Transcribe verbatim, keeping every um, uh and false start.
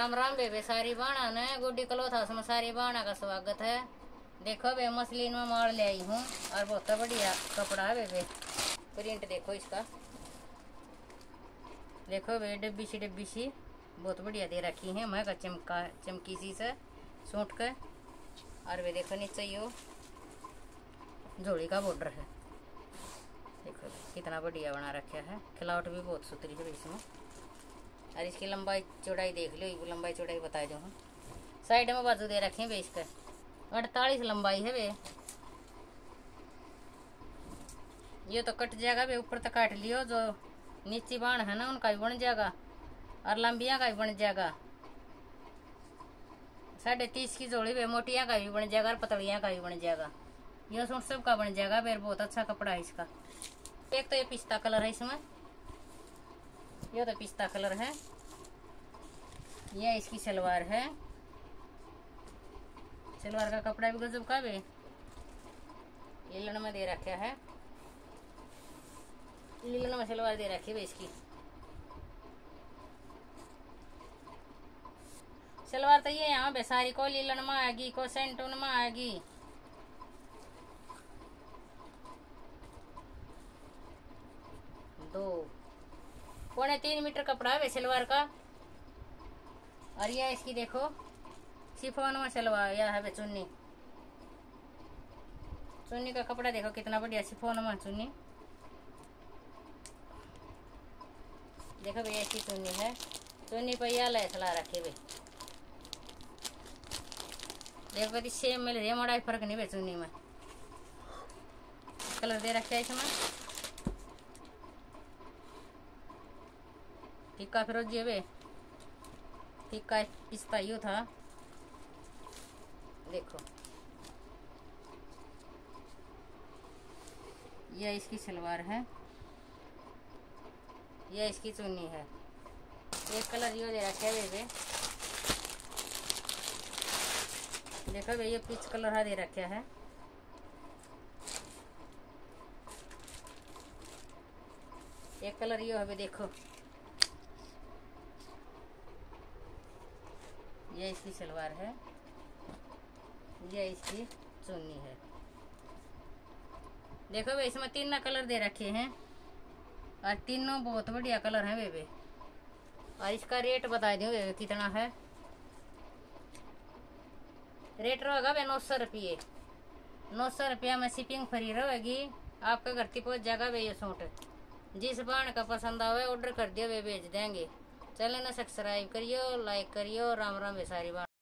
राम राम बेबे सारी बाणा ने गुड्डी क्लॉथ में सारी बाणा का स्वागत है। देखो बे मसलिन में मार ले आई हूँ और बहुत बढ़िया कपड़ा है बेबे। प्रिंट देखो इसका, देखो बे डब्बी सी डब्बी सी बहुत बढ़िया दे रखी है। मैं का चमका चमकी सी से सूट के। और वे देखो नीचे यो जोड़ी का बॉर्डर है। देखो कितना बढ़िया बना रखा है। खिलावट भी बहुत सुथरी है इसमें। और इसकी लंबाई चौड़ाई देख लो, ये लंबाई चौड़ाई बता दो। हम साइड में बाजू दे रखे हैं बे इसका अड़तालीस लंबाई है बे। ये तो कट जाएगा बे, ऊपर तक काट लियो। जो नीचे बाण है ना उनका भी बन जाएगा और लंबिया का भी बन जाएगा। साढ़े तीस की जोड़ी बे, मोटिया का भी बन जाएगा और पतलिया का भी बन जाएगा। ये सूट सब का बन जाएगा बे। बहुत अच्छा कपड़ा है इसका। एक तो ये पिस्ता कलर है इसमें, ये तो पिस्ता कलर है। ये इसकी सलवार है। सलवार का कपड़ा भी गजब का बे, लीलन में दे रखा है। लीलन में सलवार दे रखी है इसकी। सलवार तो ये यहाँ बेसारी को लीलन में आएगी, को सेंटून में आएगी। दो पौने तीन मीटर कपड़ा है सलवार का। और यह इसकी देखो शिफॉन में सलवार यह है चुन्नी। चुन्नी का कपड़ा देखो कितना बढ़िया शिफॉन में चुन्नी। देखो भैया इसकी चुन्नी है। चुन्नी पर यह लैस ला रखे भाई। देखो कभी सेम मिल रही है, मोड़ा फर्क नहीं भाई चुन्नी में। कलर दे रखे है इसमें। टिक्का फिरोजी है बे, टिक्का पिस्ता यू था। देखो यह इसकी सलवार है, यह इसकी चुन्नी है। एक कलर यो दे रखे है बे। देखो भैया पिच कलर हा दे रखा है। एक कलर यो है बे। देखो ये इसकी सलवार है, ये इसकी चुन्नी है। देखो भाई इसमें तीन कलर दे रखे हैं और तीनों बहुत बढ़िया कलर हैं बेबे। और इसका रेट बता दो बेबे कितना है। रेट रहेगा बे नौ सौ रुपये। नौ सौ रुपया में शिपिंग फ्री रहेगी। आपके घर तक पहुँच जाएगा बे ये सूट। जिस बाण का पसंद आवे ऑर्डर कर दियो वे भेज देंगे। चैनल ने सब्सक्राइब करियो, लाइक करियो। राम राम बेसारी बाण।